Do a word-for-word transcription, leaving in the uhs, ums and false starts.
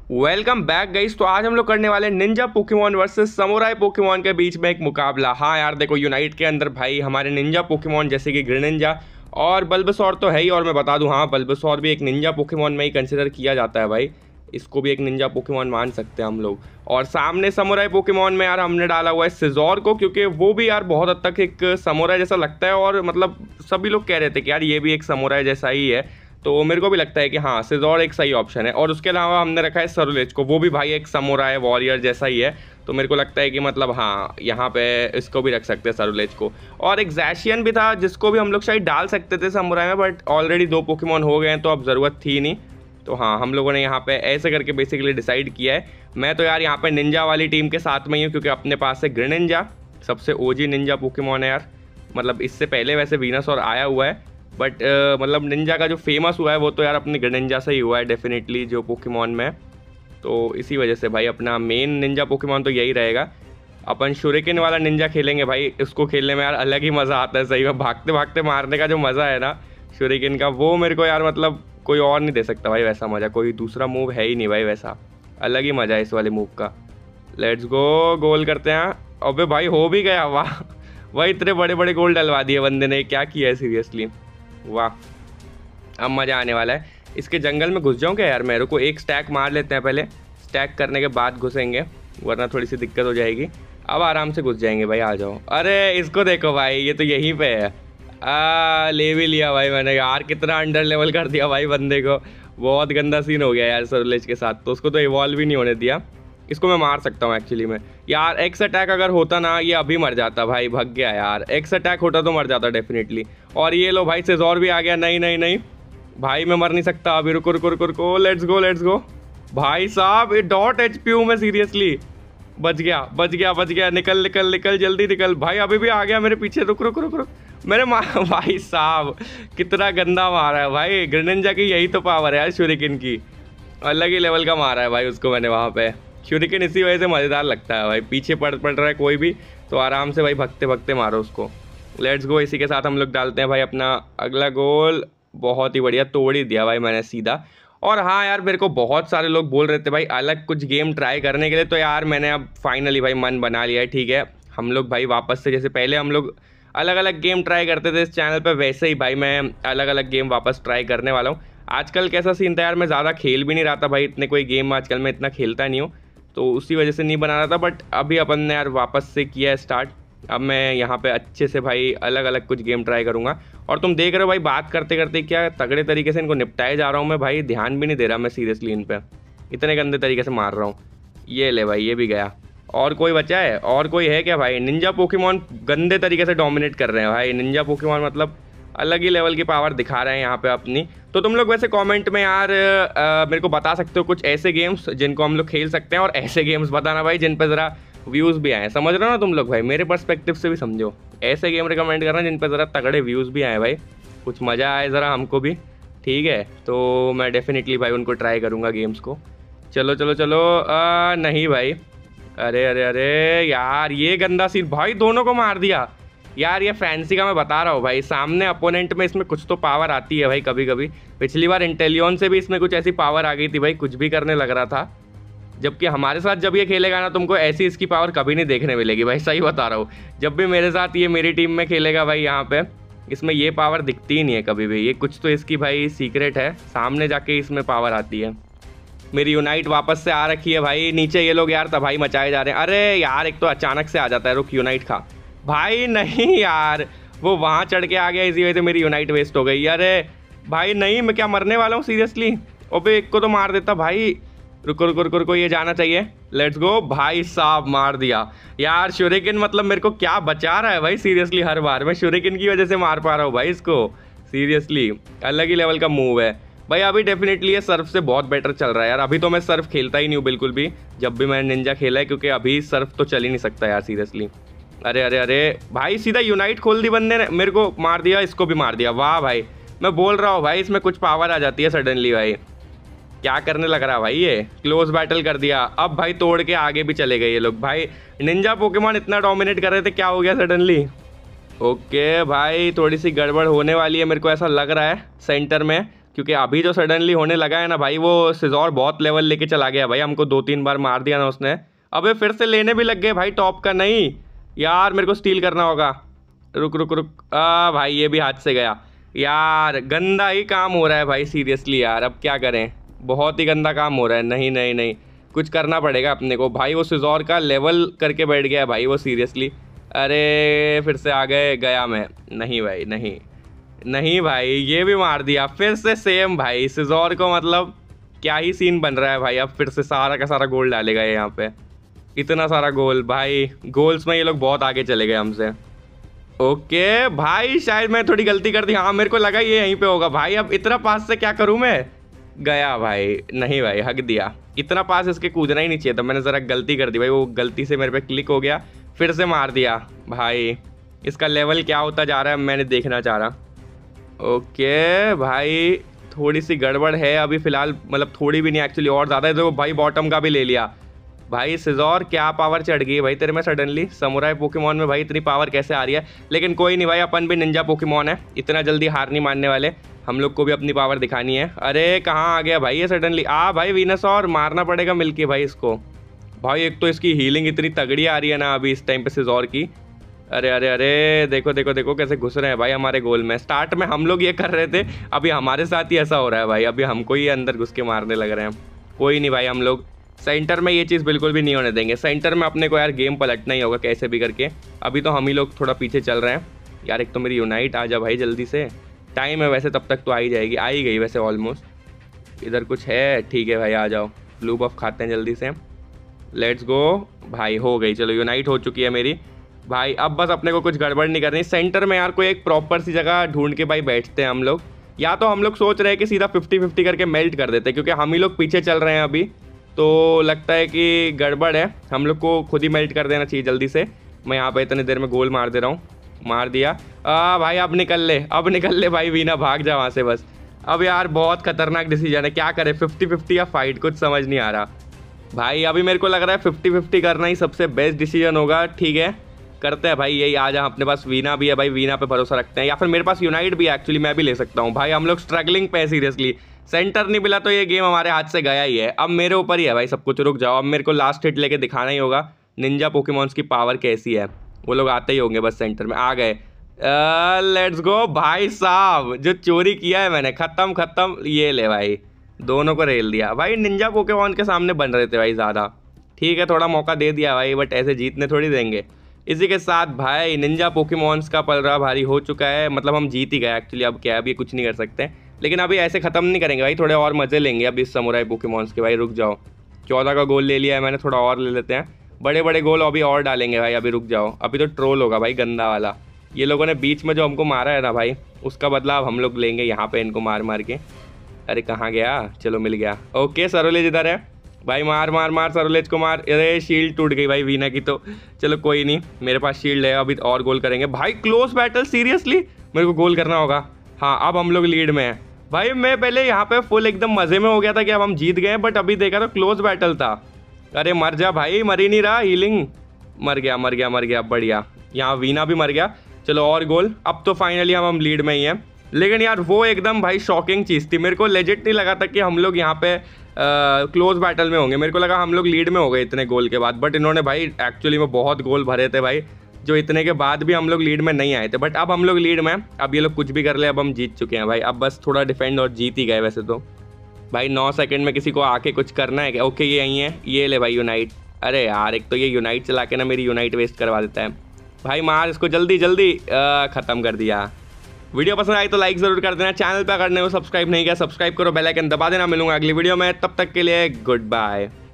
Welcome back guys. तो आज हम लोग करने वाले ninja Pokemon versus samurai Pokemon के बीच में एक मुकाबला। हाँ यार देखो, यूनाइट के अंदर भाई हमारे निंजा पोकेमॉन जैसे कि ग्रेनिंजा और बल्बासौर तो है ही। और मैं बता दूं, हाँ बल्बासौर भी एक निंजा पोकेमॉन में ही कंसिडर किया जाता है भाई, इसको भी एक निंजा पोकेमॉन मान सकते हैं हम लोग। और सामने समुराई पोकेमॉन में यार हमने डाला हुआ है सिजोर को, क्योंकि वो भी यार बहुत हद तक एक समुराई जैसा लगता है। और मतलब सभी लोग कह रहे थे कि यार ये भी एक समुराई जैसा ही है, तो मेरे को भी लगता है कि हाँ सिजोर एक सही ऑप्शन है। और उसके अलावा हमने रखा है सरुलेज को, वो भी भाई एक समुराई वॉरियर जैसा ही है, तो मेरे को लगता है कि मतलब हाँ यहाँ पे इसको भी रख सकते हैं सरुलेज को। और एक जैशियन भी था जिसको भी हम लोग शायद डाल सकते थे समुराई में, बट ऑलरेडी दो पोकेमॉन हो गए हैं तो अब ज़रूरत थी नहीं। तो हाँ हम लोगों ने यहाँ पे ऐसे करके बेसिकली डिसाइड किया है। मैं तो यार यहाँ पे निंजा वाली टीम के साथ में ही हूँ, क्योंकि अपने पास है ग्रेनिंजा, सबसे ओजी निंजा पोकेमॉन है यार। मतलब इससे पहले वैसे वीनसौर आया हुआ है, बट uh, मतलब निंजा का जो फेमस हुआ है वो तो यार अपने ग्रेनिंजा से ही हुआ है डेफिनेटली, जो पोकेमॉन में। तो इसी वजह से भाई अपना मेन निंजा पोकेमॉन तो यही रहेगा। अपन शुरिकेन वाला निंजा खेलेंगे भाई, इसको खेलने में यार अलग ही मज़ा आता है सही में। भागते भागते मारने का जो मज़ा है ना शुरिकेन का, वो मेरे को यार मतलब कोई और नहीं दे सकता भाई वैसा मज़ा। कोई दूसरा मूव है ही नहीं भाई वैसा, अलग ही मज़ा है इस वाले मूव का। लेट्स गो, गोल करते हैं। अबे भाई हो भी गया, वाह भाई इतने बड़े बड़े गोल डलवा दिए बंदे ने, क्या किया है सीरियसली, वाह। अब मज़ा आने वाला है। इसके जंगल में घुस जाऊँ क्या यार? मेरे को एक स्टैक मार लेते हैं पहले, स्टैक करने के बाद घुसेंगे, वरना थोड़ी सी दिक्कत हो जाएगी। अब आराम से घुस जाएंगे भाई, आ जाओ। अरे इसको देखो भाई, ये तो यहीं पे है। आ, ले भी लिया भाई मैंने यार, कितना अंडर लेवल कर दिया भाई बंदे को। बहुत गंदा सीन हो गया यार सरुलेज के साथ, तो उसको तो इवॉल्व भी नहीं होने दिया। इसको मैं मार सकता हूँ एक्चुअली में यार। एक्स अटैक अगर होता ना, ये अभी मर जाता भाई, भग गया यार। एक्स अटैक होता तो मर जाता डेफिनेटली। और ये लो भाई सिजोर भी आ गया। नहीं नहीं नहीं भाई मैं मर नहीं सकता अभी, रुको रुको रुको रुको। लेट्स गो लेट्स गो भाई साहब, ये डॉट एच पी हूँ मैं सीरियसली। बच गया बच गया बच गया, निकल निकल निकल जल्दी निकल भाई। अभी भी आ गया मेरे पीछे, रुक रुक रुक रुक मेरे मार। भाई साहब कितना गंदा मारा है भाई, ग्रेनिंजा की यही तो पावर है यार, शुरिकेन की अलग ही लेवल का मारा है भाई उसको मैंने वहाँ पे। शुरिकेन इसी वजह से मज़ेदार लगता है भाई, पीछे पड़ पड़ रहा है कोई भी तो आराम से भाई भगते भगते मारो उसको। लेट्स गो, इसी के साथ हम लोग डालते हैं भाई अपना अगला गोल। बहुत ही बढ़िया, तोड़ ही दिया भाई मैंने सीधा। और हाँ यार मेरे को बहुत सारे लोग बोल रहे थे भाई अलग कुछ गेम ट्राई करने के लिए, तो यार मैंने अब फाइनली भाई मन बना लिया है। ठीक है, हम लोग भाई वापस से, जैसे पहले हम लोग अलग अलग गेम ट्राई करते थे इस चैनल पर, वैसे ही भाई मैं अलग अलग गेम वापस ट्राई करने वाला हूँ। आजकल कैसा सीन था यार, मैं ज़्यादा खेल भी नहीं रहा था भाई, इतने कोई गेम आजकल मैं इतना खेलता नहीं हूँ, तो उसी वजह से नहीं बना रहा था। बट अभी अपन ने यार वापस से किया है स्टार्ट। अब मैं यहाँ पे अच्छे से भाई अलग अलग कुछ गेम ट्राई करूँगा। और तुम देख रहे हो भाई बात करते करते क्या तगड़े तरीके से इनको निपटाए जा रहा हूँ मैं भाई, ध्यान भी नहीं दे रहा मैं सीरियसली इन पे, इतने गंदे तरीके से मार रहा हूँ। ये ले भाई, ये भी गया। और कोई बचा है? और कोई है क्या भाई? निंजा पोकेमॉन गंदे तरीके से डोमिनेट कर रहे हैं भाई, निंजा पोकेमॉन मतलब अलग ही लेवल की पावर दिखा रहे हैं यहाँ पे अपनी। तो तुम लोग वैसे कमेंट में यार आ, मेरे को बता सकते हो कुछ ऐसे गेम्स जिनको हम लोग खेल सकते हैं, और ऐसे गेम्स बताना भाई जिन पे ज़रा व्यूज़ भी आए। समझ रहे हो ना तुम लोग भाई, मेरे पर्सपेक्टिव से भी समझो। ऐसे गेम रिकमेंड करना जिन पे ज़रा तगड़े व्यूज़ भी आए भाई, कुछ मज़ा आए ज़रा हमको भी, ठीक है? तो मैं डेफिनेटली भाई उनको ट्राई करूँगा गेम्स को। चलो चलो चलो, आ, नहीं भाई, अरे अरे अरे यार ये गंदा सीन भाई, दोनों को मार दिया यार। ये फैंसी का मैं बता रहा हूँ भाई, सामने अपोनेंट में इसमें कुछ तो पावर आती है भाई कभी कभी। पिछली बार इंटेलियन से भी इसमें कुछ ऐसी पावर आ गई थी भाई, कुछ भी करने लग रहा था। जबकि हमारे साथ जब ये खेलेगा ना, तुमको ऐसी इसकी पावर कभी नहीं देखने मिलेगी भाई, सही बता रहा हूँ। जब भी मेरे साथ ये मेरी टीम में खेलेगा भाई, यहाँ पे इसमें ये पावर दिखती ही नहीं है कभी भी। ये कुछ तो इसकी भाई सीक्रेट है, सामने जाके इसमें पावर आती है। मेरी यूनाइट वापस से आ रखी है भाई, नीचे ये लोग यार तबाही मचाए जा रहे हैं। अरे यार एक तो अचानक से आ जाता है, रुक यूनाइट खा भाई। नहीं यार वो वहाँ चढ़ के आ गया, इसी वजह से मेरी यूनाइट वेस्ट हो गई। अरे भाई नहीं, मैं क्या मरने वाला हूँ सीरियसली? ओबे एक को तो मार देता भाई, रुको रुको रुको रुको, ये जाना चाहिए। लेट्स गो भाई साहब, मार दिया यार। शुरिकेन मतलब मेरे को क्या बचा रहा है भाई सीरियसली, हर बार मैं शुरिकेन की वजह से मार पा रहा हूँ भाई इसको, सीरियसली अलग ही लेवल का मूव है भाई। अभी डेफिनेटली ये सर्फ से बहुत बेटर चल रहा है यार। अभी तो मैं सर्फ खेलता ही नहीं हूँ बिल्कुल भी, जब भी मैंने निंजा खेला है, क्योंकि अभी सर्फ तो चल ही नहीं सकता यार सीरियसली। अरे अरे अरे भाई सीधा यूनाइट खोल दी बंदे ने, मेरे को मार दिया, इसको भी मार दिया। वाह भाई, मैं बोल रहा हूँ भाई इसमें कुछ पावर आ जाती है सडनली भाई। क्या करने लग रहा है भाई, ये क्लोज बैटल कर दिया। अब भाई तोड़ के आगे भी चले गए ये लोग भाई। निंजा पोकेमॉन इतना डोमिनेट कर रहे थे, क्या हो गया सडनली? ओके भाई थोड़ी सी गड़बड़ होने वाली है मेरे को ऐसा लग रहा है सेंटर में, क्योंकि अभी जो सडनली होने लगा है ना भाई, वो सिजोर बहुत लेवल लेके चला गया भाई, हमको दो तीन बार मार दिया ना उसने। अबे फिर से लेने भी लग गए भाई टॉप का। नहीं यार मेरे को स्टील करना होगा। रुक रुक रुक आ भाई ये भी हाथ से गया यार। गंदा ही काम हो रहा है भाई सीरियसली यार, अब क्या करें, बहुत ही गंदा काम हो रहा है। नहीं नहीं नहीं कुछ करना पड़ेगा अपने को भाई। वो सिजोर का लेवल करके बैठ गया है भाई वो सीरियसली। अरे फिर से आ गए, गया मैं। नहीं भाई नहीं नहीं भाई, ये भी मार दिया फिर से सेम भाई सिजोर को। मतलब क्या ही सीन बन रहा है भाई। अब फिर से सारा का सारा गोल डालेगा ये यहाँ पे, इतना सारा गोल भाई। गोल्स में ये लोग बहुत आगे चले गए हमसे। ओके भाई शायद मैं थोड़ी गलती कर दी। हाँ मेरे को लगा ये यहीं पे होगा भाई। अब इतना पास से क्या करूँ मैं। गया भाई। नहीं भाई हक दिया, इतना पास इसके कूदना ही नहीं चाहिए था। मैंने ज़रा गलती कर दी भाई, वो गलती से मेरे पे क्लिक हो गया, फिर से मार दिया भाई। इसका लेवल क्या होता जा रहा है मैंने देखना चाह रहा। ओके भाई थोड़ी सी गड़बड़ है अभी फ़िलहाल, मतलब थोड़ी भी नहीं एक्चुअली, और ज़्यादा है। तो भाई बॉटम का भी ले लिया भाई। सिजोर क्या पावर चढ़ गई है भाई तेरे में सडनली। समुराई पोकेमॉन में भाई इतनी पावर कैसे आ रही है। लेकिन कोई नहीं भाई, अपन भी निंजा पोकेमॉन है, इतना जल्दी हार नहीं मानने वाले। हम लोग को भी अपनी पावर दिखानी है। अरे कहाँ आ गया भाई ये सडनली। आ भाई वीनसौर मारना पड़ेगा मिलके भाई इसको। भाई एक तो इसकी हीलिंग इतनी तगड़ी आ रही है ना अभी इस टाइम पे सिजोर की। अरे अरे अरे देखो देखो देखो कैसे घुस रहे हैं भाई हमारे गोल में। स्टार्ट में हम लोग ये कर रहे थे, अभी हमारे साथ ही ऐसा हो रहा है भाई। अभी हमको ही अंदर घुस के मारने लग रहे हैं। कोई नहीं भाई, हम लोग सेंटर में ये चीज़ बिल्कुल भी नहीं होने देंगे। सेंटर में अपने को यार गेम पलटना ही होगा कैसे भी करके। अभी तो हम ही लोग थोड़ा पीछे चल रहे हैं यार। एक तो मेरी यूनाइट आ जा भाई जल्दी से, टाइम है वैसे तब तक तो आ ही जाएगी। आ ही गई वैसे ऑलमोस्ट। इधर कुछ है, ठीक है भाई आ जाओ। ब्लू बफ खाते हैं जल्दी से। लेट्स गो भाई, हो गई चलो यूनाइट हो चुकी है मेरी भाई। अब बस अपने को कुछ गड़बड़ नहीं करनी। सेंटर में यार कोई एक प्रॉपर सी जगह ढूंढ के भाई बैठते हैं हम लोग। या तो हम लोग सोच रहे हैं कि सीधा फिफ्टी फिफ्टी करके मेल्ट कर देते हैं, क्योंकि हम ही लोग पीछे चल रहे हैं अभी, तो लगता है कि गड़बड़ है। हम लोग को खुद ही मेल्ट कर देना चाहिए जल्दी से। मैं यहाँ पे इतनी देर में गोल मार दे रहा हूँ। मार दिया। आ भाई अब निकल ले, अब निकल ले भाई वीना, भाग जा वहाँ से बस। अब यार बहुत खतरनाक डिसीजन है, क्या करे फिफ्टी फिफ्टी या फाइट, कुछ समझ नहीं आ रहा भाई। अभी मेरे को लग रहा है फिफ्टी फिफ्टी करना ही सबसे बेस्ट डिसीजन होगा। ठीक है करते हैं भाई यही। आ जा, अपने पास वीना भी है भाई, वीना पे भरोसा रखते हैं। या फिर मेरे पास यूनाइट भी है एक्चुअली, मैं भी ले सकता हूँ भाई। हम लोग स्ट्रगलिंग पे सीरियसली, सेंटर नहीं मिला तो ये गेम हमारे हाथ से गया ही है। अब मेरे ऊपर ही है भाई सब कुछ। रुक जाओ, अब मेरे को लास्ट हिट लेके दिखाना ही होगा निंजा पोकेमॉन्स की पावर कैसी है। वो लोग आते ही होंगे बस। सेंटर में आ गए। लेट्स गो भाई साहब, जो चोरी किया है मैंने, खत्म खत्म। ये ले भाई, दोनों को रेल दिया भाई। निंजा पोकेमॉन के सामने बन रहे थे भाई ज़्यादा। ठीक है थोड़ा मौका दे दिया भाई, बट ऐसे जीतने थोड़ी देंगे। इसी के साथ भाई निंजा पोकेमॉन्स का पलड़ा भारी हो चुका है। मतलब हम जीत ही गए एक्चुअली। अब क्या, अभी कुछ नहीं कर सकते, लेकिन अभी ऐसे ख़त्म नहीं करेंगे भाई, थोड़े और मज़े लेंगे अभी इस समुराई पोकेमॉन्स के। भाई रुक जाओ, चौदह का गोल ले लिया है मैंने, थोड़ा और ले लेते हैं। बड़े बड़े गोल अभी और डालेंगे भाई। अभी रुक जाओ, अभी तो ट्रोल होगा भाई गंदा वाला। ये लोगों ने बीच में जो हमको मारा है ना भाई, उसका बदला अब हम लोग लेंगे यहाँ पे इनको मार मार के। अरे कहाँ गया, चलो मिल गया। ओके सरोलेज इधर है भाई, मार मार मार सरोलेज को मार। अरे शील्ड टूट गई भाई वीना की, तो चलो कोई नहीं, मेरे पास शील्ड है। अभी और गोल करेंगे भाई। क्लोज बैटल सीरियसली, मेरे को गोल करना होगा। हाँ अब हम लोग लीड में हैं भाई। मैं पहले यहाँ पे फुल एकदम मज़े में हो गया था कि अब हम जीत गए, बट अभी देखा तो क्लोज बैटल था। अरे मर जा भाई, मर ही नहीं रहा। हीलिंग, मर गया मर गया मर गया, बढ़िया। यहाँ वीना भी मर गया। चलो और गोल। अब तो फाइनली हम हम लीड में ही हैं। लेकिन यार वो एकदम भाई शॉकिंग चीज़ थी, मेरे को लेजिट नहीं लगा था कि हम लोग यहाँ पे क्लोज बैटल में होंगे। मेरे को लगा हम लोग लीड में हो गए इतने गोल के बाद, बट इन्होंने भाई एक्चुअली में बहुत गोल भरे थे भाई, जो इतने के बाद भी हम लोग लीड में नहीं आए थे। बट अब हम लोग लीड में, अब ये लोग कुछ भी कर ले, अब हम जीत चुके हैं भाई। अब बस थोड़ा डिफेंड और जीत ही गए वैसे तो भाई। नौ सेकंड में किसी को आके कुछ करना है क्या। ओके ये यहीं है, ये ले भाई यूनाइट। अरे यार एक तो ये यूनाइट चला के ना मेरी यूनाइट वेस्ट करवा देता है भाई। मार इसको जल्दी जल्दी। ख़त्म कर दिया। वीडियो पसंद आई तो लाइक ज़रूर कर देना। चैनल पे अगर नहीं हो सब्सक्राइब नहीं किया, सब्सक्राइब करो, बेल आइकन दबा देना। मिलूंगा अगली वीडियो में, तब तक के लिए गुड बाय।